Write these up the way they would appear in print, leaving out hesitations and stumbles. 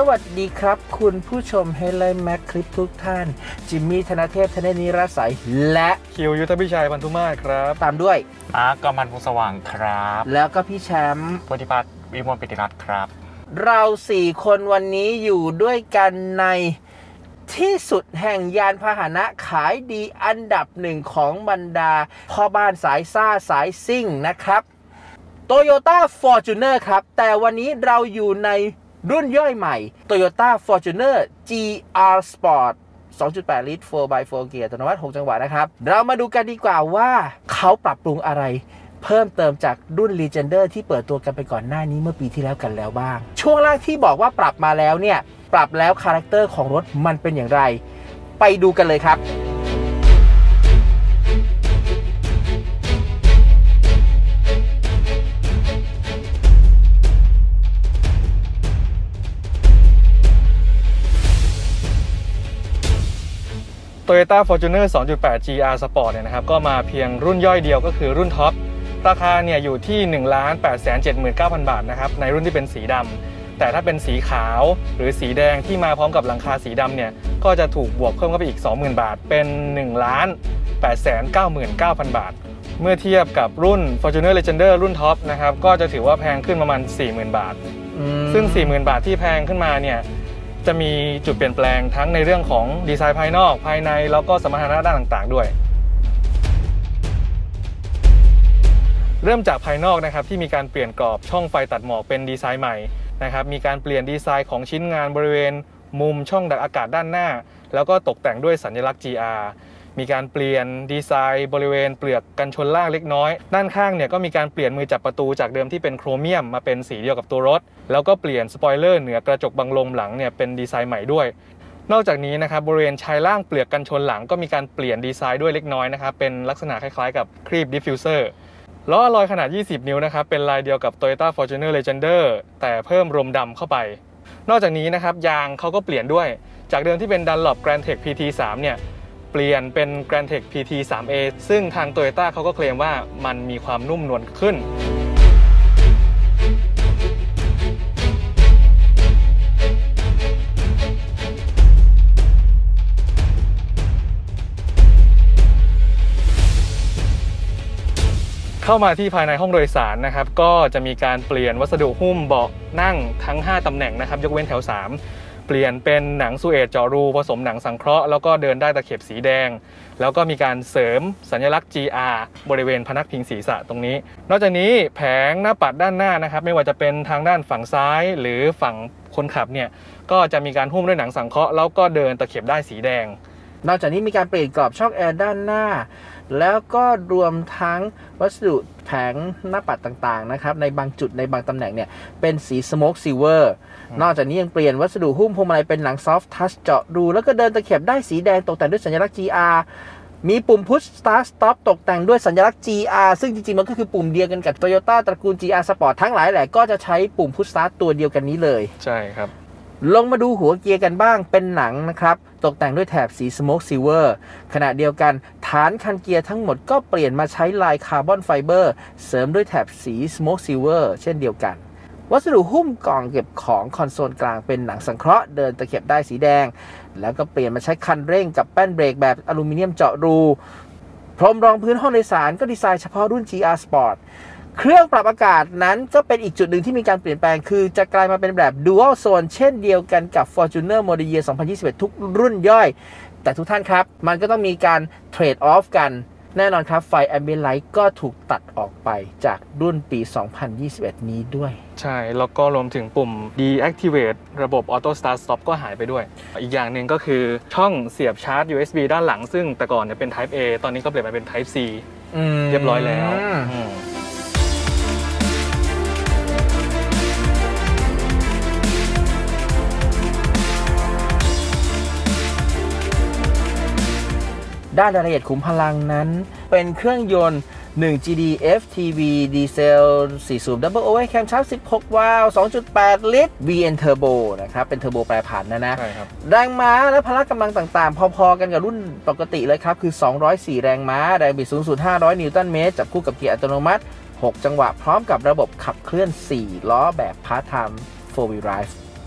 วัสดีครับคุณผู้ชมเฮเลนแม็กคลิปทุกท่านจิมมี่ธนเทพธนนิรศัยและคิวยุทธพิชัยพันธุมาศครับตามด้วยกำมันพงสว่างครับแล้วก็พี่แชมป์พุทธิพัฒน์วิมลปิติรัตน์ครับเรา4คนวันนี้อยู่ด้วยกันในที่สุดแห่งยานพาหนะขายดีอันดับหนึ่งของบรรดาพ่อบ้านสายซ่าสายซิ่งนะครับ Toyota Fortuner ครับแต่วันนี้เราอยู่ในรุ่นย่อยใหม่ Toyota Fortuner GR Sport 2.8 ลิตร 4x4 เกียร์อัตโนมัติ6จังหวะนะครับเรามาดูกันดีกว่าว่าเขาปรับปรุงอะไรเพิ่มเติมจากรุ่น Legender ที่เปิดตัวกันไปก่อนหน้านี้เมื่อปีที่แล้วกันแล้วบ้างช่วงแรกที่บอกว่าปรับมาแล้วเนี่ยปรับแล้วคาแรคเตอร์ของรถมันเป็นอย่างไรไปดูกันเลยครับ Toyota Fortuner 2.8 GR Sport เนี่ยนะครับก็มาเพียงรุ่นย่อยเดียวก็คือรุ่นท็อปราคาเนี่ยอยู่ที่ 1,879,000 บาทนะครับในรุ่นที่เป็นสีดำแต่ถ้าเป็นสีขาวหรือสีแดงที่มาพร้อมกับหลังคาสีดำเนี่ยก็จะถูกบวกเพิ่มเข้าไปอีก 20,000 บาทเป็น 1,899,000 บาทเมื่อเทียบกับรุ่น Fortuner Legender รุ่นท็อปนะครับก็จะถือว่าแพงขึ้นประมาณ 40,000 บาทซึ่ง 40,000 บาทที่แพงขึ้นมาเนี่ยจะมีจุดเปลี่ยนแปลงทั้งในเรื่องของดีไซน์ภายนอกภายในแล้วก็สมรรถนะด้านต่างๆด้วยเริ่มจากภายนอกนะครับที่มีการเปลี่ยนกรอบช่องไฟตัดหมอกเป็นดีไซน์ใหม่นะครับมีการเปลี่ยนดีไซน์ของชิ้นงานบริเวณมุมช่องดักอากาศด้านหน้าแล้วก็ตกแต่งด้วยสัญลักษณ์ GR มีการเปลี่ยนดีไซน์บริเวณเปลือกกันชนล่างเล็กน้อยด้านข้างเนี่ยก็มีการเปลี่ยนมือจับประตูจากเดิมที่เป็นโครเมียมมาเป็นสีเดียวกับตัวรถแล้วก็เปลี่ยนสปอยเลอร์เหนือกระจกบังลมหลังเนี่ยเป็นดีไซน์ใหม่ด้วยนอกจากนี้นะครับบริเวณชายล่างเปลือกกันชนหลังก็มีการเปลี่ยนดีไซน์ด้วยเล็กน้อยนะครับเป็นลักษณะคล้ายๆกับครีบดิฟฟิวเซอร์ล้ออะลอยขนาด20 นิ้วนะครับเป็นลายเดียวกับ Toyota Fortuner Legender แต่เพิ่มรมดำเข้าไปนอกจากนี้นะครับยางเขาก็เปลี่ยนด้วยจากเดิมที่เป็น Dunlop Grantech PT3 เนี่ยเปลี่ยนเป็น Grantech PT3A ซึ่งทาง Toyota เขาก็เคลมว่ามันมีความนุ่มนวลขึ้นเข้ามาที่ภายในห้องโดยสารนะครับก็จะมีการเปลี่ยนวัสดุหุ้มเบาะนั่งทั้ง5ตำแหน่งนะครับยกเว้นแถว3เปลี่ยนเป็นหนังซูเอตเจาะรูผสมหนังสังเคราะห์แล้วก็เดินได้ตะเข็บสีแดงแล้วก็มีการเสริมสัญลักษณ์ GR บริเวณพนักพิงศีรษะตรงนี้นอกจากนี้แผงหน้าปัดด้านหน้านะครับไม่ว่าจะเป็นทางด้านฝั่งซ้ายหรือฝั่งคนขับเนี่ยก็จะมีการหุ้มด้วยหนังสังเคราะห์แล้วก็เดินตะเข็บได้สีแดงนอกจากนี้มีการเปลี่ยนกรอบช่องแอร์ด้านหน้าแล้วก็รวมทั้งวัสดุแผงหน้าปัดต่างๆนะครับในบางจุดในบางตำแหน่งเนี่ยเป็นสีสโมกซิลเวอร์นอกจากนี้ยังเปลี่ยนวัสดุหุ้มพวงมาลัยเป็นหนังซอฟท์ทัชเจาะรูแล้วก็เดินตะเข็บได้สีแดงตกแต่งด้วยสัญลักษณ์ GR มีปุ่ม Push Start Stop ตกแต่งด้วยสัญลักษณ์ GR ซึ่งจริงๆมันก็คือปุ่มเดียวกันกับ Toyota ตระกูล GR Sport ทั้งหลายแหละก็จะใช้ปุ่ม Push Start ตัวเดียวกันนี้เลยใช่ครับลงมาดูหัวเกียร์กันบ้างเป็นหนังนะครับตกแต่งด้วยแถบสีสโมกซิลเวอร์ขณะเดียวกันฐานคันเกียร์ทั้งหมดก็เปลี่ยนมาใช้ลายคาร์บอนไฟเบอร์เสริมด้วยแถบสีสโมกซิลเวอร์เช่นเดียวกันวัสดุหุ้มกล่องเก็บของคอนโซลกลางเป็นหนังสังเคราะห์เดินตะเข็บได้สีแดงแล้วก็เปลี่ยนมาใช้คันเร่งกับแป้นเบรกแบบอลูมิเนียมเจาะรูพรมรองพื้นห้องโดยสารก็ดีไซน์เฉพาะรุ่น GR Sportเครื่องปรับอากาศนั้นก็เป็นอีกจุดหนึ่งที่มีการเปลี่ยนแปลงคือจะกลายมาเป็นแบบ Dual Zone เช่นเดียวกันกับ Fortuner Model Year 2021 ทุกรุ่นย่อยแต่ทุกท่านครับมันก็ต้องมีการเทรดออฟกันแน่นอนครับไฟ Ambient Light ก็ถูกตัดออกไปจากรุ่นปี 2021 นี้ด้วยใช่แล้วก็รวมถึงปุ่ม Deactivate ระบบ Auto Start Stop ก็หายไปด้วยอีกอย่างหนึ่งก็คือช่องเสียบชาร์จ USB ด้านหลังซึ่งแต่ก่อนเนี่ยเป็น Type A ตอนนี้ก็เปลี่ยนมาเป็น Type C เรียบร้อยแล้วด้านรายละเอียดขุมพลังนั้นเป็นเครื่องยนต์1 GD FTV ดีเซล4 สูบ Double Overhead Camshaft 16 วาล์ว 2.8 ลิตร VN Turbo นะครับเป็นเทอร์โบแปรผันนะแรงม้าและพละกำลังต่างๆพอๆกันกับรุ่นปกติเลยครับคือ204แรงม้าแรงบิดสูงสุด500 นิวตันเมตรจับคู่กับเกียร์อัตโนมัติ6 จังหวะพร้อมกับระบบขับเคลื่อน4 ล้อแบบ Part Time 4 Wheel Drive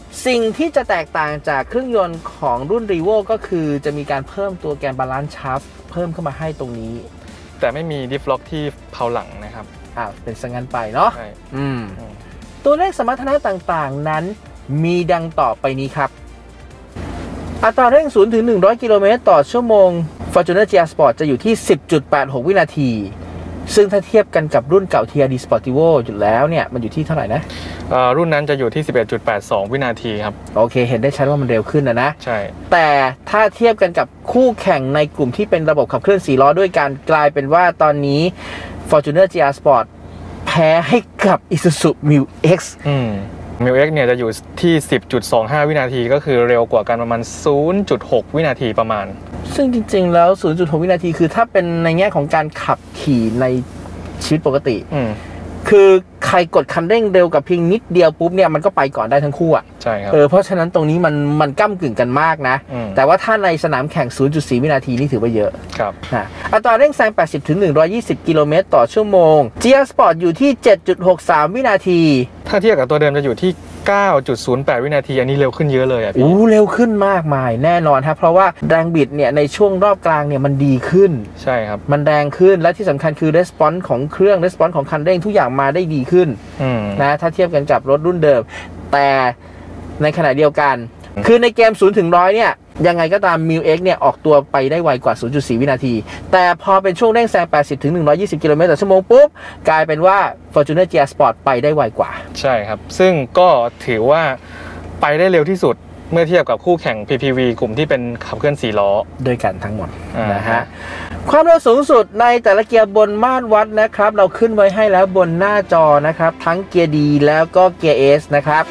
สิ่งที่จะแตกต่างจากเครื่องยนต์ของรุ่น Revo ก็คือจะมีการเพิ่มตัวแกนบาลานซ์ชาฟเพิ่มเข้ามาให้ตรงนี้แต่ไม่มีดิฟล็อกที่เพลาหลังนะครับเป็นสังกันไปเนาะใช่ตัวเลขสมรรถนะต่างๆนั้นมีดังต่อไปนี้ครับอัตราเร่ง0 ถึง 100 กิโลเมตรต่อชั่วโมง Fortuner GR Sport จะอยู่ที่ 10.86 วินาทีซึ่งถ้าเทียบกันกับรุ่นเก่า TRD Sportivo อยู่แล้วเนี่ยมันอยู่ที่เท่าไหร่นะรุ่นนั้นจะอยู่ที่ 11.82 วินาทีครับโอเคเห็นได้ชัดว่ามันเร็วขึ้นนะใช่แต่ถ้าเทียบกันกับคู่แข่งในกลุ่มที่เป็นระบบขับเคลื่อน4ล้อด้วยกันกลายเป็นว่าตอนนี้ Fortuner GR Sport แพ้ให้กับ Isuzu Mu-X Mu-X เนี่ยจะอยู่ที่ 10.25 วินาทีก็คือเร็วกว่ากันประมาณ 0.6 วินาทีประมาณซึ่งจริงๆแล้ว 0.6 วินาทีคือถ้าเป็นในแง่ของการขับขี่ในชีวิตปกติคือใครกดคันเร่งเร็วกับเพียงนิดเดียวปุ๊บเนี่ยมันก็ไปก่อนได้ทั้งคู่อ่ะใช่ครับเพราะฉะนั้นตรงนี้มันก้ำกึ่งกันมากนะแต่ว่าถ้าในสนามแข่ง 0.4 วินาทีนี่ถือว่าเยอะครับอัตราเร่งแซง 80 ถึง 120 กิโลเมตรต่อชั่วโมง GR Sport อยู่ที่ 7.63 วินาทีถ้าเทียบกับตัวเดิมจะอยู่ที่ 9.08 วินาทีอันนี้เร็วขึ้นเยอะเลยอ่ะพี่เร็วขึ้นมากมายแน่นอนครับเพราะว่าแรงบิดเนี่ยในช่วงรอบกลางเนี่ยมันดีขึ้นใช่ครับมันแรงขึ้นและที่สำคัญคือ response ของเครื่อง response ของคันเร่งทุกอย่างมาได้ดีขึ้นนะถ้าเทียบกันกับรถรุ่นเดิมแต่ในขณะเดียวกันคือในเกม0 ถึง 100เนี่ยยังไงก็ตาม Mu-X เนี่ยออกตัวไปได้ไวกว่า 0.4 วินาทีแต่พอเป็นช่วงเร่งแซง 80 ถึง 120 กิโลเมตรต่อชั่วโมงปุ๊บกลายเป็นว่า Fortuner GR Sport ไปได้ไวกว่าใช่ครับซึ่งก็ถือว่าไปได้เร็วที่สุดเมื่อเทียบกับคู่แข่ง PPV กลุ่มที่เป็นขับเคลื่อน4ล้อด้วยกันทั้งหมดนะฮะความเร็วสูงสุดในแต่ละเกียร์บนมาตรวัดนะครับเราขึ้นไว้ให้แล้วบนหน้าจอนะครับทั้งเกียร์ D แล้วก็เกียร์ S นะครับ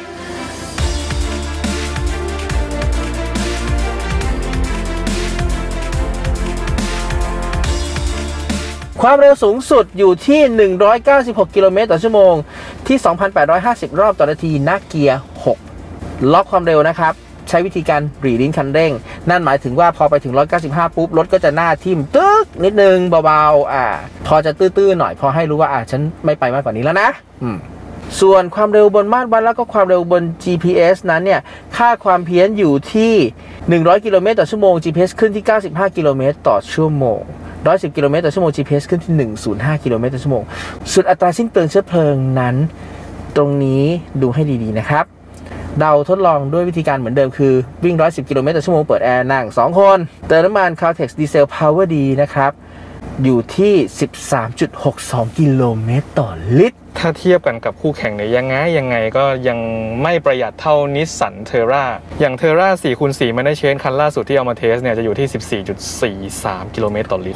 ความเร็วสูงสุดอยู่ที่ 196 กิโลเมตรต่อชั่วโมงที่ 2,850 รอบต่อนาทีณเกียร์ 6 ล็อกความเร็วนะครับใช้วิธีการหรี่ลิ้นคันเร่งนั่นหมายถึงว่าพอไปถึง195ปุ๊บรถก็จะหน้าทิ่มตึ๊กนิดนึงเบาๆพอจะตื้อๆหน่อยพอให้รู้ว่าฉันไม่ไปมากกว่านี้แล้วนะส่วนความเร็วบนมาตรวัดแล้วก็ความเร็วบน GPS นั้นเนี่ยค่าความเพี้ยนอยู่ที่100กิโลเมตรต่อชั่วโมง GPS ขึ้นที่95กิโลเมตรต่อชั่วโมง110 กิโลเมตรต่อชั่วโมง GPS ขึ้นที่105 กิโลเมตรต่อชั่วโมงส่วนอัตราสิ้นเปลืองเชื้อเพลิงนั้นตรงนี้ดูให้ดีๆนะครับเราทดลองด้วยวิธีการเหมือนเดิมคือวิ่ง110 กิโลเมตรต่อชั่วโมงเปิดแอร์นั่ง2คนเติมน้ำมัน Caltex Diesel Power D นะครับอยู่ที่ 13.62 กิโลเมตรต่อลิตรถ้าเทียบกันกับคู่แข่งเนี่ยยังไงก็ยังไม่ประหยัดเท่านิสสันเทอร่าอย่างเทอร่า 4x4 มันได้เชนคันล่าสุดที่เอามาเทสเนี่ยจะอยู่ที่ 14.43 กิโลเมตรต่อลิตร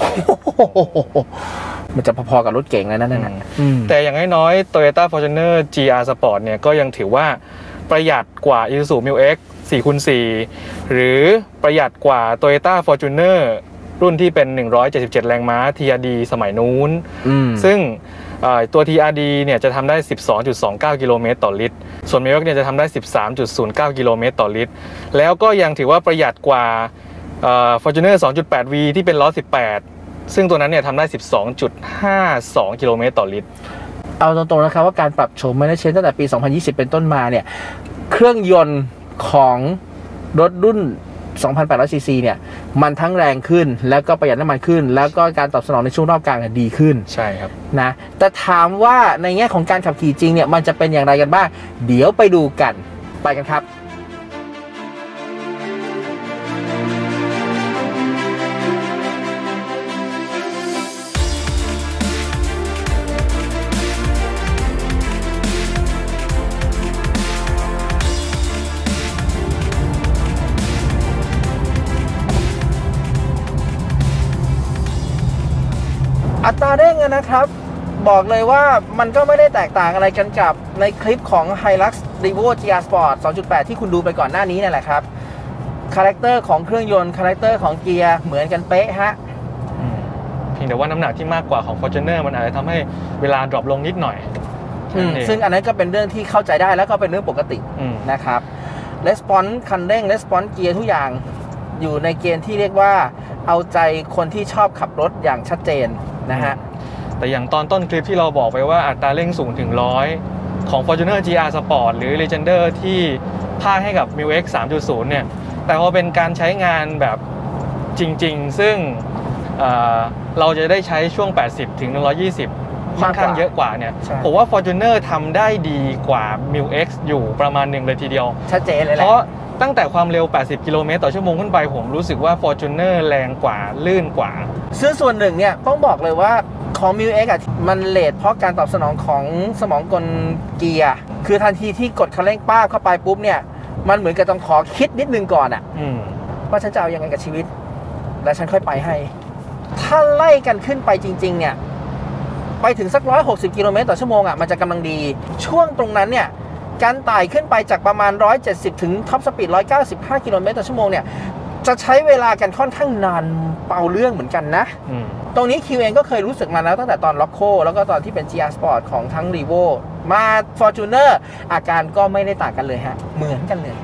มันจะพอๆกับรถเก๋งแล้วนั่นน่ะแต่อย่างน้อยๆ Toyota Fortuner GR Sport เนี่ยก็ยังถือว่าประหยัดกว่า Isuzu Mu-X 4x4 หรือประหยัดกว่า Toyota Fortuner รุ่นที่เป็น177แรงม้า TRD สมัยนู้นซึ่งตัว TRD เนี่ยจะทำได้ 12.29 กิโลเมตรต่อลิตรส่วน Mu-X เนี่ยจะทำได้ 13.09 กิโลเมตรต่อลิตรแล้วก็ยังถือว่าประหยัดกว่าFortuner 2.8V ที่เป็นล้อ18ซึ่งตัวนั้นเนี่ยทำได้ 12.52 กิโลเมตรต่อลิตรเอาตรงๆนะครับว่าการปรับโฉม Management ตั้งแต่ปี 2020 เป็นต้นมาเนี่ยเครื่องยนต์ของรถรุ่น 2,800cc เนี่ยมันทั้งแรงขึ้นแล้วก็ประหยัดน้ำมันขึ้นแล้วก็การตอบสนองในช่วงรอบกลางดีขึ้นใช่ครับนะแต่ถามว่าในแง่ของการขับขี่จริงเนี่ยมันจะเป็นอย่างไรกันบ้างเดี๋ยวไปดูกันไปกันครับอัตราเร่งนะครับบอกเลยว่ามันก็ไม่ได้แตกต่างอะไรกันกับในคลิปของ Hilux Revo GR Sport 2.8 ที่คุณดูไปก่อนหน้านี้นั่นแหละครับคาแรคเตอร์ของเครื่องยนต์คาแรคเตอร์ของเกียร์เหมือนกันเป๊ะฮะเพียงแต่ว่าน้ำหนักที่มากกว่าของ Fortuner มันอาจจะทำให้เวลาดรอปลงนิดหน่อยซึ่งอันนั้นก็เป็นเรื่องที่เข้าใจได้แล้วก็เป็นเรื่องปกตินะครับ Response คันเร่ง Response เกียร์ทุกอย่างอยู่ในเกณฑ์ที่เรียกว่าเอาใจคนที่ชอบขับรถอย่างชัดเจนนะฮะแต่อย่างตอนต้นคลิปที่เราบอกไปว่าอัตราเร่ง0 ถึง 100ของ Fortuner GR Sport หรือ Legender ที่ภาคให้กับ m i x 3.0 เนี่ยแต่พอเป็นการใช้งานแบบจริงๆซึ่งเราจะได้ใช้ช่วง80ถึง120ค่อนข้างเยอะกว่าเนี่ยผมว่า Fortuner ทำได้ดีกว่า m i x อยู่ประมาณหนึ่งเลยทีเดียวชัดเจนเลยแหละเพราะตั้งแต่ความเร็ว80กิโลเมตรต่อชั่วโมงขึ้นไปผมรู้สึกว่า Fortuner แรงกว่าลื่นกว่าซึ่งส่วนหนึ่งเนี่ยต้องบอกเลยว่าของ m i x อ่ะมันเลทเพราะการตอบสนองของสมองกลเกียร์คือทันทีที่กดคันเร่งป้าเข้าไปปุ๊บเนี่ยมันเหมือนกับต้องขอคิดนิดนึงก่อนอ่ะว่าฉันจะเอายังไงกับชีวิตแล้วฉันค่อยไปให้ถ้าไล่กันขึ้นไปจริงๆเนี่ยไปถึงสัก160กิโลเมตรต่อชั่วโมงอ่ะมันจะกำลังดีช่วงตรงนั้นเนี่ยการไต่ขึ้นไปจากประมาณ170ถึงท็อปสปีด195กิโลเมตรต่อชั่วโมงเนี่ยจะใช้เวลากันค่อนข้างนานเป่าเรื่องเหมือนกันนะตรงนี้คิวเองก็เคยรู้สึกมาแล้วตั้งแต่ตอนล็อกโคแล้วก็ตอนที่เป็น GR Sport ของทั้ง Revo มา Fortuner อาการก็ไม่ได้ต่างกันเลยฮะเหมือนกันเลย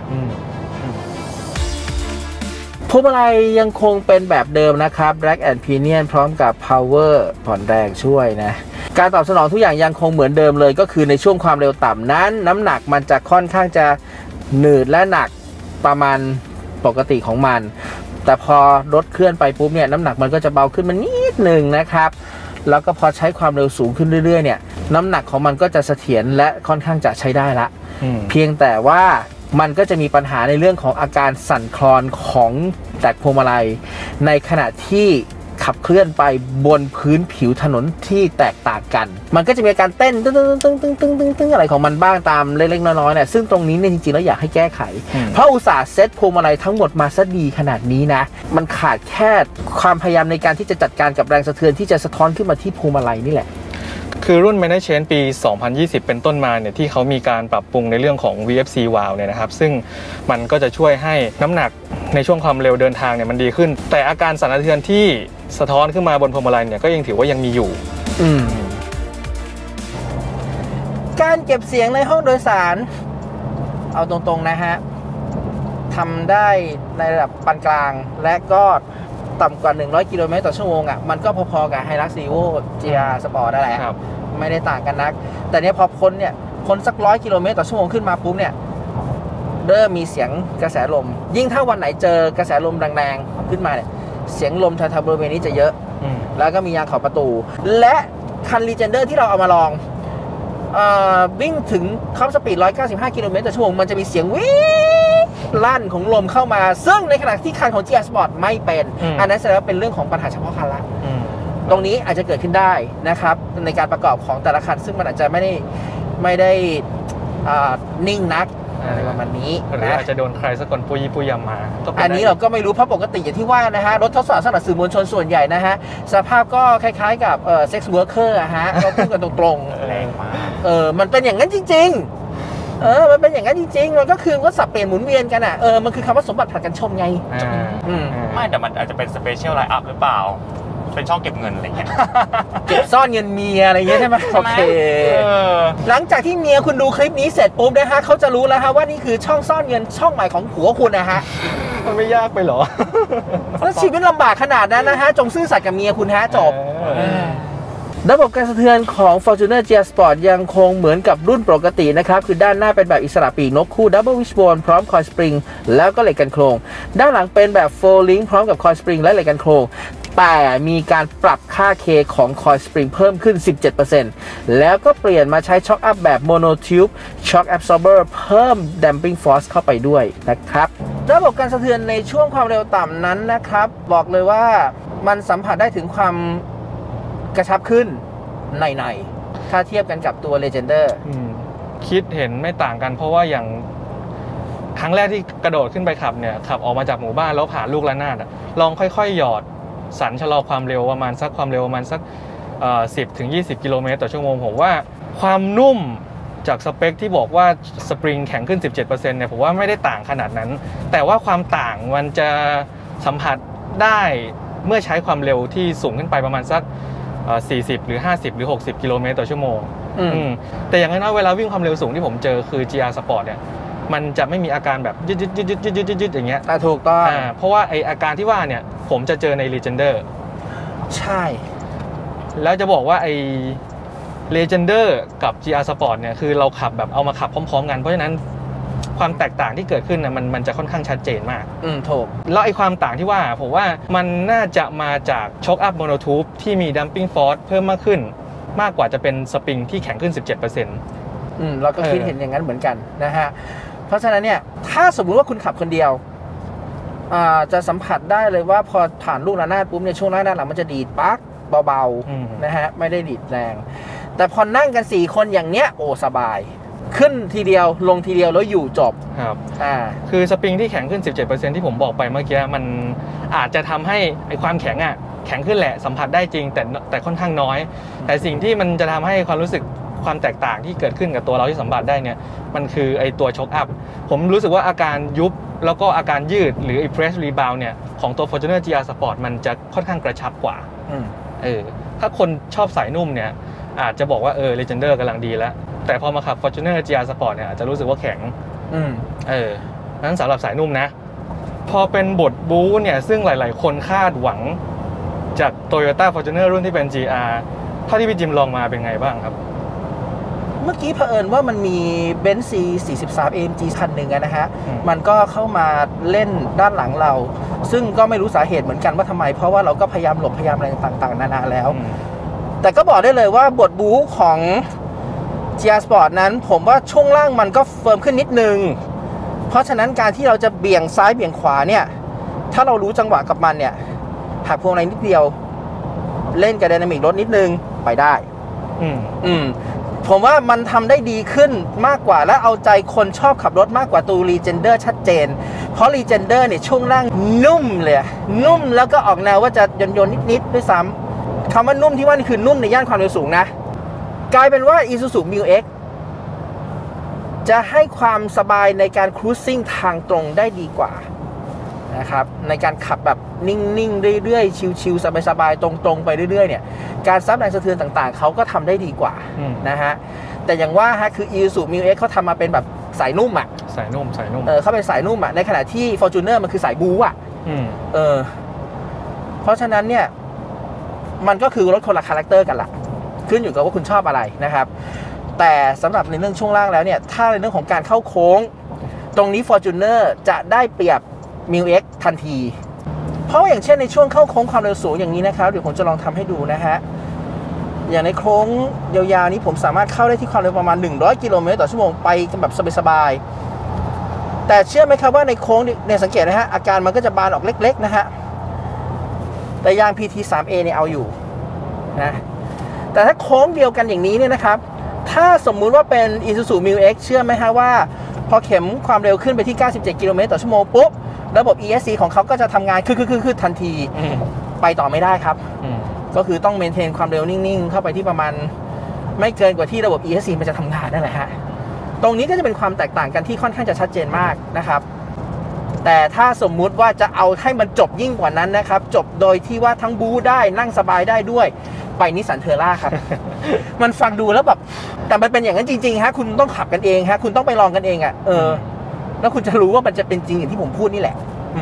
พวงมาลัยยังคงเป็นแบบเดิมนะครับ Rack and Pinion พร้อมกับ Power ผ่อนแรงช่วยนะการตอบสนองทุกอย่างยังคงเหมือนเดิมเลยก็คือในช่วงความเร็วต่ำนั้นน้ำหนักมันจะค่อนข้างจะหนืดและหนักประมาณปกติของมันแต่พอรถเคลื่อนไปปุ๊บเนี่ยน้ำหนักมันก็จะเบาขึ้นมานิดหนึ่งนะครับแล้วก็พอใช้ความเร็วสูงขึ้นเรื่อยๆเนี่ยน้ำหนักของมันก็จะเสถียรและค่อนข้างจะใช้ได้ละเพียงแต่ว่ามันก็จะมีปัญหาในเรื่องของอาการสั่นคลอนของแตกพวงมาลัยในขณะที่ขับเคลื่อนไปบนพื้นผิวถนนที่แตกต่างกันมันก็จะมีการเต้นตึ้งตึ้งตึ้งตึ้งตึ้งตึ้งตึ้งอะไรของมันบ้างตามเล็กๆน้อยๆเนี่ยซึ่งตรงนี้เนี่ยจริงๆแล้วอยากให้แก้ไขเพราะอุตส่าห์เซตพวงมาลัยทั้งหมดมาซะดีขนาดนี้นะมันขาดแค่ความพยายามในการที่จะจัดการกับแรงสะเทือนที่จะสะท้อนขึ้นมาที่พวงมาลัยนี่แหละคือรุ่น Manage Change ปี 2020 เป็นต้นมาเนี่ยที่เขามีการปรับปรุงในเรื่องของ VFC valve เนี่ยนะครับซึ่งมันก็จะช่วยให้น้ำหนักในช่วงความเร็วเดินทางเนี่ยมันดีขึ้นแต่อาการสั่นสะเทือนที่สะท้อนขึ้นมาบนพวงมาลัยเนี่ยก็ยังถือว่ายังมีอยู่การเก็บเสียงในห้องโดยสารเอาตรงๆนะฮะทำได้ในระดับปานกลางและก็ต่ำกว่า100กิโลเมตรต่อชั่วโมงอ่ะมันก็พอๆกับ Hilux Revo GR Sport นั่นแหละไม่ได้ต่างกันนักแต่เนี้ยพอพ้นสัก100กิโลเมตรต่อชั่วโมงขึ้นมาปุ๊บเนี่ยเริ่มมีเสียงกระแสลมยิ่งถ้าวันไหนเจอกระแสลมแรงๆขึ้นมาเนี่ยเสียงลมแถวๆบริเวณนี้จะเยอะแล้วก็มียางขอบประตูและคัน Legender ที่เราเอามาลองวิ่งถึงท็อปสปีด195กิโลเมตรต่อชั่วโมงมันจะมีเสียงวิ่งลั่นของลมเข้ามาซึ่งในขณะที่คันของ GR Sport ไม่เป็นอันนั้นแสดงว่าเป็นเรื่องของปัญหาเฉพาะคันละตรงนี้อาจจะเกิดขึ้นได้นะครับในการประกอบของแต่ละคันซึ่งมันอาจจะไม่ได้นิ่งนักอะไรประมาณนี้หรืออาจจะโดนใครสักคนปุยยำมาอันนี้เราก็ไม่รู้เพราะปกติอย่างที่ว่านะฮะรถทดสอบสำหรับสื่อมวลชนส่วนใหญ่นะฮะสภาพก็คล้ายๆกับsex worker อะฮะก็พูดกันตรงๆแรงมากมันเป็นอย่างนั้นจริงๆมันเป็นอย่างนั้นจริงๆมันก็คือว่าสับเปลี่ยนหมุนเวียนกันอ่ะมันคือคำว่าสมบัติผลัดกันชมไงไม่แต่มันอาจจะเป็นสเปเชียลไลน์อัพหรือเปล่าเป็นช่องเก็บเงินอะไรเงี้ยเก็บซ่อนเงินเมียอะไรเงี้ยใช่ไหมโอเคหลังจากที่เมียคุณดูคลิปนี้เสร็จปุ๊บนะฮะเขาจะรู้แล้วฮะว่านี่คือช่องซ่อนเงินช่องใหม่ของผัวคุณนะฮะมันไม่ยากไปหรอแล้วชีวิตลำบากขนาดนั้นนะฮะจงซื่อสัตย์กับเมียคุณฮะจบระบบการสะเทือนของ Fortuner GR Sport ยังคงเหมือนกับรุ่นปกตินะครับคือด้านหน้าเป็นแบบอิสระปีกนกคู่ Double Wishbone พร้อมคอยสปริงแล้วก็เหล็กกันโครงด้านหลังเป็นแบบ Four Link พร้อมกับคอยสปริงและเหล็กกันโครงแต่มีการปรับค่า K ของคอยสปริงเพิ่มขึ้น 17% แล้วก็เปลี่ยนมาใช้ช็อคอัพแบบ Mono Tube Shock Absorber เพิ่ม Damping Force เข้าไปด้วยนะครับระบบการสะเทือนในช่วงความเร็วต่ำนั้นนะครับบอกเลยว่ามันสัมผัสได้ถึงความกระชับขึ้นในถ้าเทียบกันกับตัว Legender คิดเห็นไม่ต่างกันเพราะว่าอย่างครั้งแรกที่กระโดดขึ้นไปขับเนี่ยขับออกมาจากหมู่บ้านแล้วผ่านลูกระนาดลองค่อยๆหยอดสันชะลอความเร็วประมาณสัก10 ถึง 20 กิโลเมตรต่อชั่วโมงผมว่าความนุ่มจากสเปคที่บอกว่าสปริงแข็งขึ้น 17% เนี่ยผมว่าไม่ได้ต่างขนาดนั้นแต่ว่าความต่างมันจะสัมผัสได้เมื่อใช้ความเร็วที่สูงขึ้นไปประมาณสัก40 หรือ 50 หรือ 60 กิโลเมตรต่อชั่วโมงแต่อย่างนั้นเวลาวิ่งความเร็วสูงที่ผมเจอคือ GR Sport เนี่ยมันจะไม่มีอาการแบบยืดอย่างเงี้ยถูกต้องเพราะว่าไออาการที่ว่าเนี่ยผมจะเจอใน Legender ใช่แล้วจะบอกว่าไอ Legender กับ GR Sport เนี่ยคือเราขับแบบเอามาขับพร้อมๆกันเพราะฉะนั้นความแตกต่างที่เกิดขึ้นนะมันจะค่อนข้างชัดเจนมากถูกแล้วไอ้ความต่างที่ว่าผมว่ามันน่าจะมาจากช็อคอัพโมโนทูบที่มีดัมปิ้งฟอร์สเพิ่มมากขึ้นมากกว่าจะเป็นสปริงที่แข็งขึ้น 17% เราก็คิดเห็นอย่างนั้นเหมือนกันนะฮะเพราะฉะนั้นเนี่ยถ้าสมมุติว่าคุณขับคนเดียวจะสัมผัสได้เลยว่าพอผ่านลูกระนาดปุ๊บเนี่ยช่วงด้านหลังมันจะดีดปักเบาๆนะฮะไม่ได้ดีดแรงแต่พอนั่งกัน4คนอย่างเนี้ยโอ้สบายขึ้นทีเดียวลงทีเดียวแล้วอยู่จบครับคือสปริงที่แข็งขึ้น 17% ที่ผมบอกไปเมื่อกี้มันอาจจะทำให้ไอ้ความแข็งแข็งขึ้นแหละสัมผัสได้จริงแต่ค่อนข้างน้อยแต่สิ่งที่มันจะทำให้ความรู้สึกความแตกต่างที่เกิดขึ้นกับตัวเราที่สัมผัสได้เนี่ยมันคือไอ้ตัวช็อคอัพผมรู้สึกว่าอาการยุบแล้วก็อาการยืดหรือไอ้ press rebound เนี่ยของตัว Fortuner GR Sport มันจะค่อนข้างกระชับกว่าถ้าคนชอบสายนุ่มเนี่ยอาจจะบอกว่าLegender กำลังดีแล้วแต่พอมาขับ Fortuner GR Sport เนี่ยอาจจะรู้สึกว่าแข็งนั้นสำหรับสายนุ่มนะพอเป็นบทบู๊เนี่ยซึ่งหลายๆคนคาดหวังจาก Toyota Fortuner รุ่นที่เป็น GR เท่าที่พี่จิมลองมาเป็นไงบ้างครับเมื่อกี้เผอิญว่ามันมีเบนซ์ C43 AMG คันหนึ่งนะฮะมันก็เข้ามาเล่นด้านหลังเราซึ่งก็ไม่รู้สาเหตุเหมือนกันว่าทำไมเพราะว่าเราก็พยายามหลบพยายามอะไรต่างๆนานาแล้วแต่ก็บอกได้เลยว่าบทบู๊ของ GR Sport นั้นผมว่าช่วงล่างมันก็เฟิร์มขึ้นนิดนึงเพราะฉะนั้นการที่เราจะเบี่ยงซ้ายเบี่ยงขวาเนี่ยถ้าเรารู้จังหวะกับมันเนี่ยหักพวงมาลัยนิดเดียวเล่นกับไดนามิกรถนิดนึงไปได้ผมว่ามันทำได้ดีขึ้นมากกว่าและเอาใจคนชอบขับรถมากกว่าตัว Legender ชัดเจนเพราะ Legender เนี่ยช่วงล่างนุ่มเลยนุ่มแล้วก็ออกแนวว่าจะโยนนิดๆด้วยซ้ำคำว่านุ่มที่ว่านี่คือนุ่มในย่านความเร็วสูงนะกลายเป็นว่า Isuzu MU-X จะให้ความสบายในการครูซซิ่งทางตรงได้ดีกว่านะครับในการขับแบบนิ่งๆเรื่อยๆชิลๆสบายๆตรงๆไปเรื่อยๆเนี่ยการซับแรงสะเทือนต่างๆเขาก็ทำได้ดีกว่านะฮะแต่อย่างว่าฮะคือ Isuzu MU-X เขาทำมาเป็นแบบสายนุ่มสายนุ่มเขาเป็นสายนุ่มในขณะที่ Fortuner มันคือสายบู๊เพราะฉะนั้นเนี่ยมันก็คือรถคนละคาแรคเตอร์กันละขึ้นอยู่กับว่าคุณชอบอะไรนะครับแต่สำหรับในเรื่องช่วงล่างแล้วเนี่ยถ้าในเรื่องของการเข้าโค้งตรงนี้ Fortuner จะได้เปรียบ MU-X ทันทีเพราะอย่างเช่นในช่วงเข้าโค้งความเร็วสูงอย่างนี้นะครับเดี๋ยวผมจะลองทำให้ดูนะฮะอย่างในโค้งยาวๆนี้ผมสามารถเข้าได้ที่ความเร็วประมาณ100 กิโลเมตรต่อชั่วโมงไปแบบสบายๆแต่เชื่อไหมครับว่าในโค้งเนี่ยสังเกตนะฮะอาการมันก็จะบานออกเล็กๆนะฮะแต่ยาง PT3A เนี่ยเอาอยู่นะแต่ถ้าโค้งเดียวกันอย่างนี้เนี่ยนะครับถ้าสมมุติว่าเป็น Isuzu MU-X เชื่อไหมฮะว่าพอเข็มความเร็วขึ้นไปที่97 กิโลเมตรต่อชั่วโมงปุ๊บระบบ ESC ของเขาก็จะทำงานคือทันทีไปต่อไม่ได้ครับก็คือต้องเมนเทนความเร็วนิ่งๆเข้าไปที่ประมาณไม่เกินกว่าที่ระบบ ESC มันจะทำงานนั่นแหละฮะตรงนี้ก็จะเป็นความแตกต่างกันที่ค่อนข้างจะชัดเจนมากนะครับแต่ถ้าสมมุติว่าจะเอาให้มันจบยิ่งกว่านั้นนะครับจบโดยที่ว่าทั้งบู๊ได้นั่งสบายได้ด้วยไปนิสสันเทอร่าครับ มันฟังดูแล้วแบบแต่มันเป็นอย่างนั้นจริงๆฮะคุณต้องขับกันเองฮะคุณต้องไปลองกันเองแล้วคุณจะรู้ว่ามันจะเป็นจริงอย่างที่ผมพูดนี่แหละ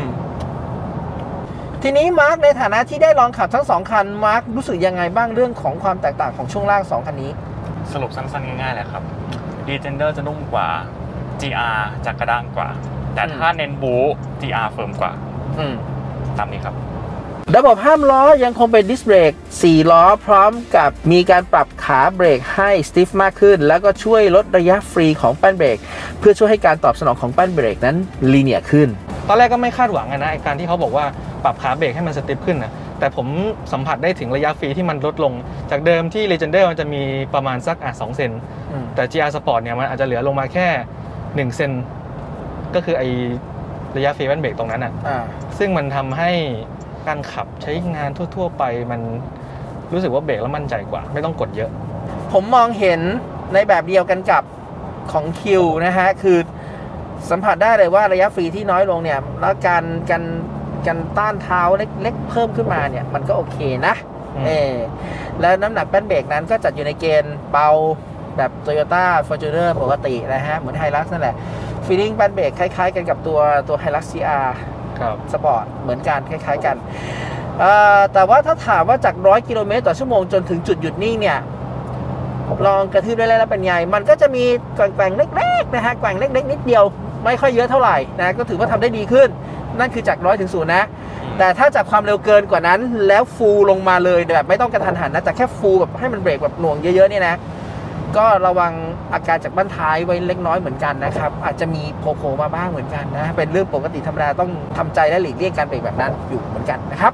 ทีนี้มาร์คในฐานะที่ได้ลองขับทั้ง2คันมาร์ครู้สึกยังไงบ้างเรื่องของความแตกต่างของช่วงล่าง2คันนี้สรุปสั้นๆง่ายๆเลยครับ Legender จะนุ่มกว่า GR จะกระด้างกว่าแต่ถ้าเน้นบู๊ GR เฟิร์มกว่าตามนี้ครับระบบห้ามล้อยังคงเป็นดิสเบรก4ล้อพร้อมกับมีการปรับขาเบรกให้สติฟมากขึ้นแล้วก็ช่วยลดระยะฟรีของแป้นเบรกเพื่อช่วยให้การตอบสนองของแป้นเบรกนั้นลีเนียร์ขึ้นตอนแรกก็ไม่คาดหวังนะการที่เขาบอกว่าปรับขาเบรกให้มันสติฟขึ้นนะแต่ผมสัมผัสได้ถึงระยะฟรีที่มันลดลงจากเดิมที่ Legender มันจะมีประมาณสัก2 เซนแต่ GR Sport เนี่ยมันอาจจะเหลือลงมาแค่1 เซนก็คือไอระยะฟรีแป้นเบรกตรงนั้นซึ่งมันทำให้การขับใช้งานทั่วๆไปมันรู้สึกว่าเบรกแล้วมั่นใจกว่าไม่ต้องกดเยอะผมมองเห็นในแบบเดียวกันกับของคิวนะฮะคือสัมผัสได้เลยว่าระยะฟรีที่น้อยลงเนี่ยแล้วการต้านเท้าเล็กๆเพิ่มขึ้นมาเนี่ยมันก็โอเคนะแล้วน้ำหนักแป้นเบรกนั้นก็จัดอยู่ในเกณฑ์เบาแบบ Toyota Fortuner ปกตินะฮะเหมือน Hilux นั่นแหละฟีลลิ่งแป้นเบรกคล้ายๆกันกับตัว Hilux CRสปอร์ตเหมือนกันคล้ายๆกันแต่ว่าถ้าถามว่าจาก100 กิโลเมตรต่อชั่วโมงจนถึงจุดหยุดนิ่งเนี่ยลองกระทืบได้แล้วเป็นไงมันก็จะมีแกว่งเล็กๆนะฮะแกว่งเล็กๆนิดเดียวไม่ค่อยเยอะเท่าไหร่นะก็ถือว่าทำได้ดีขึ้นนั่นคือจาก100 ถึง 0นะแต่ถ้าจากความเร็วเกินกว่านั้นแล้วฟูลลงมาเลยแบบไม่ต้องกระทันหันนะแต่แค่ฟูลแบบให้มันเบรกแบบหน่วงเยอะๆเนี่ยนะก็ระวังอาการจากบั้นท้ายไว้เล็กน้อยเหมือนกันนะครับอาจจะมีโผล่มาบ้างเหมือนกันนะเป็นเรื่องปกติธรรมดาต้องทำใจและหลีกเลี่ยงการเบรกแบบนั้นอยู่เหมือนกันนะครับ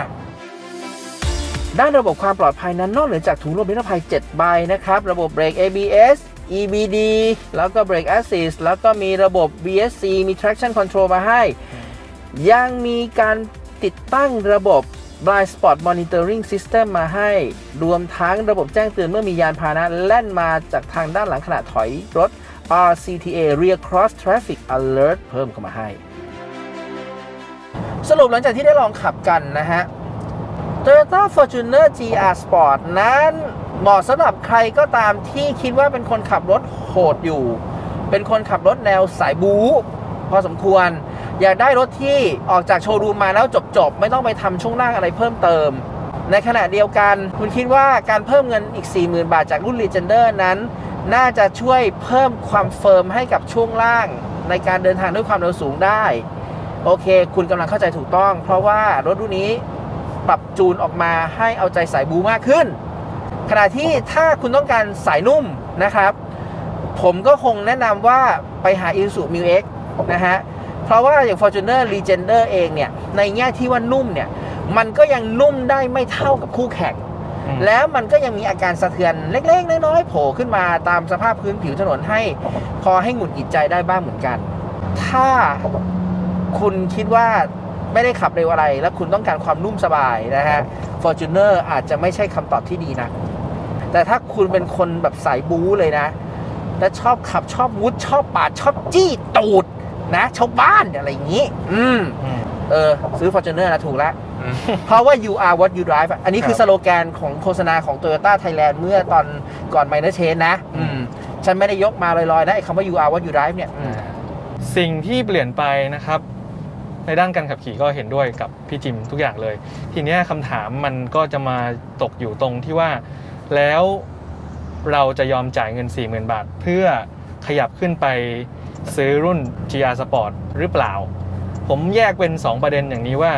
ด้านระบบความปลอดภัยนั้นนอกเหนือจากถุงลมนิรภัย7 ใบนะครับระบบเบรก ABS EBD แล้วก็ Brake Assist แล้วก็มีระบบ BSC มี Traction Control มาให้ยังมีการติดตั้งระบบ Blind Spot Monitoring System มาให้รวมทั้งระบบแจ้งเตือนเมื่อมียานพาหนะแล่นมาจากทางด้านหลังขณะถอยรถ RCTA Rear Cross Traffic Alert เพิ่มเข้ามาให้สรุปหลังจากที่ได้ลองขับกันนะฮะ Toyota Fortuner GR Sport นั้นเหมาะสำหรับใครก็ตามที่คิดว่าเป็นคนขับรถโหดอยู่เป็นคนขับรถแนวสายบู๊พอสมควรอยากได้รถที่ออกจากโชว์รูมมาแล้วจบไม่ต้องไปทำช่วงล่างอะไรเพิ่มเติมในขณะเดียวกันคุณคิดว่าการเพิ่มเงินอีก 40,000 บาทจากรุ่น Legender นั้นน่าจะช่วยเพิ่มความเฟิร์มให้กับช่วงล่างในการเดินทางด้วยความเร็วสูงได้โอเคคุณกำลังเข้าใจถูกต้องเพราะว่ารถรุ่นนี้ปรับจูนออกมาให้เอาใจสายบู๊มากขึ้นขณะที่ถ้าคุณต้องการสายนุ่มนะครับผมก็คงแนะนำว่าไปหา Isuzu Mu-X นะฮะเพราะว่าอย่าง Fortuner Legender เองเนี่ยในแง่ที่ว่านุ่มเนี่ยมันก็ยังนุ่มได้ไม่เท่ากับคู่แข่งแล้วมันก็ยังมีอาการสะเทือนเล็กๆน้อยๆโผล่ขึ้นมาตามสภาพพื้นผิวถนนให้พอให้หงุดหงิดใจได้บ้างเหมือนกันถ้าคุณคิดว่าไม่ได้ขับเร็วอะไรแล้วคุณต้องการความนุ่มสบายนะฮะ Fortuner อาจจะไม่ใช่คำตอบที่ดีนะแต่ถ้าคุณเป็นคนแบบสายบู๊เลยนะและชอบขับชอบมุดชอบปาดชอบจี้ตูดนะชาวบ้านอะไรอย่างนี้ซื้อ Fortuner นะถูกแล้วเพราะว่า you are what you drive อันนี้คือสโลแกนของโฆษณาของ Toyota Thailand เมื่อตอนก่อน Minor Change นะฉันไม่ได้ยกมาลอยๆนะไอ้คำว่า you are what you drive เนี่ยสิ่งที่เปลี่ยนไปนะครับในด้านการขับขี่ก็เห็นด้วยกับพี่จิมทุกอย่างเลยทีนี้คำถามมันก็จะมาตกอยู่ตรงที่ว่าแล้วเราจะยอมจ่ายเงิน 40,000 บาทเพื่อขยับขึ้นไปซื้อรุ่น GR Sport หรือเปล่าผมแยกเป็น2ประเด็นอย่างนี้ว่า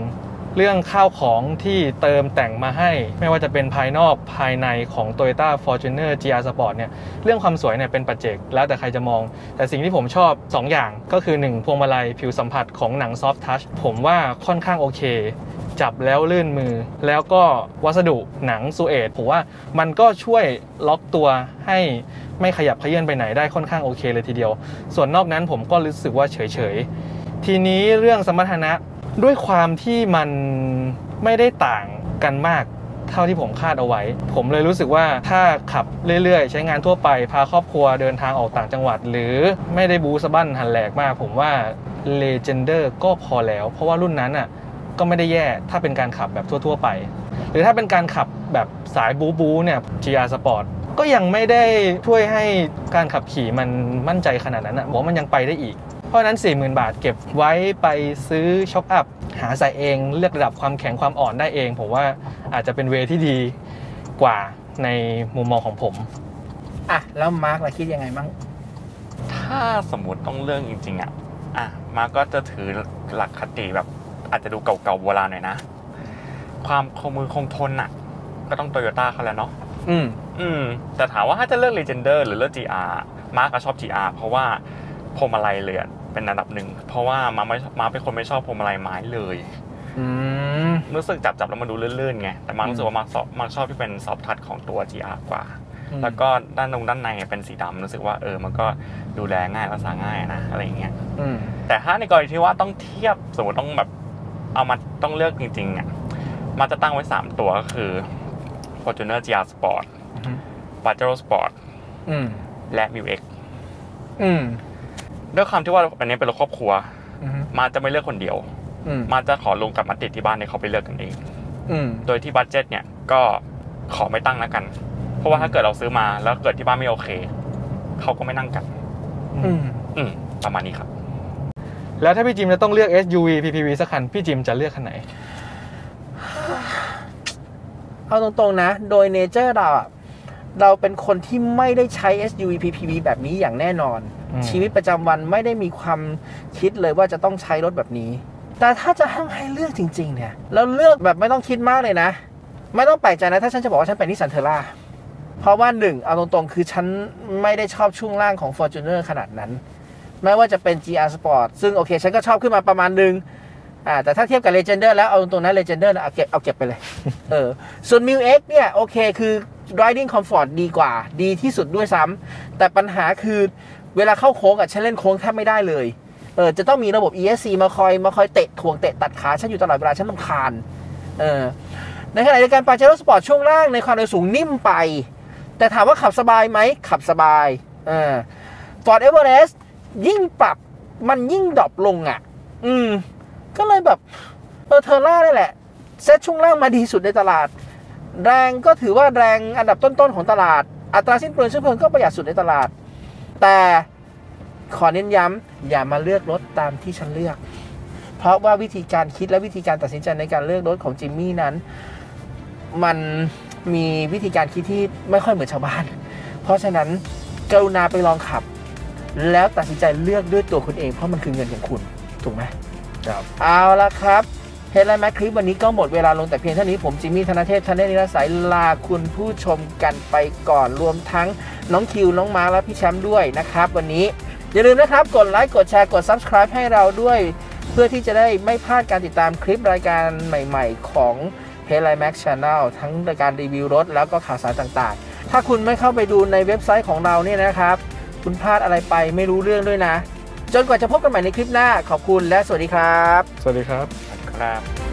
1เรื่องข้าวของที่เติมแต่งมาให้ไม่ว่าจะเป็นภายนอกภายในของ Toyota Fortuner GR Sport เนี่ยเรื่องความสวยเนี่ยเป็นปัจเจกแล้วแต่ใครจะมองแต่สิ่งที่ผมชอบ2อย่างก็คือ1พวงมาลัยผิวสัมผัสของหนัง Soft Touch ผมว่าค่อนข้างโอเคจับแล้วลื่นมือแล้วก็วัสดุหนังซูเอตผมว่ามันก็ช่วยล็อกตัวให้ไม่ขยับเขยื้อนไปไหนได้ค่อนข้างโอเคเลยทีเดียวส่วนนอกนั้นผมก็รู้สึกว่าเฉยๆทีนี้เรื่องสมรรถนะด้วยความที่มันไม่ได้ต่างกันมากเท่าที่ผมคาดเอาไว้ผมเลยรู้สึกว่าถ้าขับเรื่อยๆใช้งานทั่วไปพาครอบครัวเดินทางออกต่างจังหวัดหรือไม่ได้บู๊สะบั้นหันแหลกมากผมว่า Legender ก็พอแล้วเพราะว่ารุ่นนั้นอ่ะก็ไม่ได้แย่ถ้าเป็นการขับแบบทั่วๆไปหรือถ้าเป็นการขับแบบสายบู๊เนี่ย GR Sport ก็ยังไม่ได้ช่วยให้การขับขี่มันมั่นใจขนาดนั้นบอกว่ามันยังไปได้อีกเพราะนั้น 40,000 บาทเก็บไว้ไปซื้อช็อคอัพหาใส่เองเลือกระดับความแข็งความอ่อนได้เองผมว่าอาจจะเป็นเวที่ดีกว่าในมุมมองของผมแล้วมาร์คล่ะคิดยังไงบ้างถ้าสมมติต้องเรื่องจริงๆมาร์คก็จะถือหลักคติแบบอาจจะดูเก่าๆโบราณหน่อยนะความคงมือคงทนก็ต้องโตโยต้าเขาแล้วเนาะแต่ถามว่าถ้าจะเลือก Legender หรือเลือก GR มาร์คก็ชอบ GR เพราะว่าพวงมาลัยเลยเป็นอันดับหนึ่งเพราะว่ามาเป็นคนไม่ชอบพวงมาลัยไม้เลยรู้สึกจับแล้วมันดูลื่นๆไงแต่มารู้สึกว่ามาชอบที่เป็นซอฟท์ทัชของตัว GR กว่าแล้วก็ด้านในเป็นสีดำรู้สึกว่ามันก็ดูแลง่ายรักษาง่ายนะอะไรอย่างเงี้ยแต่ถ้าในกรณีที่ว่าต้องเทียบสมมติต้องแบบเอามาต้องเลือกจริงๆมาจะตั้งไว้3ตัวก็คือ Fortuner GR Sport Pajero Sport และ Mu-X ด้วยความที่ว่าอันนี้เป็นรถครอบครัวมาจะไม่เลือกคนเดียวมาจะขอลงกับมาติดที่บ้านให้เขาไปเลือกกันเองโดยที่บัดเจ็ตเนี่ยก็ขอไม่ตั้งแล้วกันเพราะว่าถ้าเกิดเราซื้อมาแล้วเกิดที่บ้านไม่โอเคเขาก็ไม่นั่งกันประมาณนี้ครับแล้วถ้าพี่จิมจะต้องเลือก SUV PPV สักคันพี่จิมจะเลือกคันไหนเอาตรงๆนะโดยเนเจอร์เราเป็นคนที่ไม่ได้ใช้ SUV PPV แบบนี้อย่างแน่นอนชีวิตประจำวันไม่ได้มีความคิดเลยว่าจะต้องใช้รถแบบนี้แต่ถ้าจะให้เลือกจริงๆเนี่ยแล้วเลือกแบบไม่ต้องคิดมากเลยนะไม่ต้องแปลกใจนะถ้าฉันจะบอกว่าฉันเป็นนิสสันเทอร่าเพราะว่า1เอาตรงๆคือฉันไม่ได้ชอบช่วงล่างของ Fortuner ขนาดนั้นไม่ว่าจะเป็น GR Sport ซึ่งโอเคฉันก็ชอบขึ้นมาประมาณนึงแต่ถ้าเทียบกับ Legender แล้วเอาตรงๆนั้น Legender นะเอาเก็บไปเลยส่วน Mil X เนี่ยโอเคคือ riding comfort ดีกว่าดีที่สุดด้วยซ้ำแต่ปัญหาคือเวลาเข้าโค้งฉันเล่นโค้งแทบไม่ได้เลยจะต้องมีระบบ ESC มาคอยเตะถ่วงเตะตัดขาฉันอยู่ตลอดเวลาฉันรำคาญในขณะเดียวกัน Pajero Sport ช่วงล่างในความเร็วสูงนิ่มไปแต่ถามว่าขับสบายไหมขับสบายFord Everest ยิ่งปรับมันยิ่งดรอปลงก็เลยแบบเทอร่าได้แหละเซตช่วงล่างมาดีสุดในตลาดแรงก็ถือว่าแรงอันดับต้นๆของตลาดอัตราสิ้นเปลืองเชื้อเพลิงก็ประหยัดสุดในตลาดแต่ขอเน้นย้ำอย่ามาเลือกรถตามที่ฉันเลือกเพราะว่าวิธีการคิดและวิธีการตัดสินใจในการเลือกรถของจิมมี่นั้นมันมีวิธีการคิดที่ไม่ค่อยเหมือนชาวบ้านเพราะฉะนั้นกรุณาไปลองขับแล้วตัดสินใจเลือกด้วยตัวคุณเองเพราะมันคือเงินของคุณถูกไหมครับเอาละครับเฮดไลน์แม็กคลิปวันนี้ก็หมดเวลาลงแต่เพียงเท่านี้ผมจิมมี่ธนเทพ Channel นิรสายลาคุณผู้ชมกันไปก่อนรวมทั้งน้องคิวน้องมาร์คและพี่แชมป์ด้วยนะครับวันนี้อย่าลืมนะครับกดไลค์กดแชร์กด Subscribe ให้เราด้วยเพื่อที่จะได้ไม่พลาดการติดตามคลิปรายการใหม่ๆของ Headline Max Channel ทั้งรายการรีวิวรถแล้วก็ข่าวสารต่างๆถ้าคุณไม่เข้าไปดูในเว็บไซต์ของเราเนี่ยนะครับคุณพลาดอะไรไปไม่รู้เรื่องด้วยนะจนกว่าจะพบกันใหม่ในคลิปหน้าขอบคุณและสวัสดีครับสวัสดีครับครับ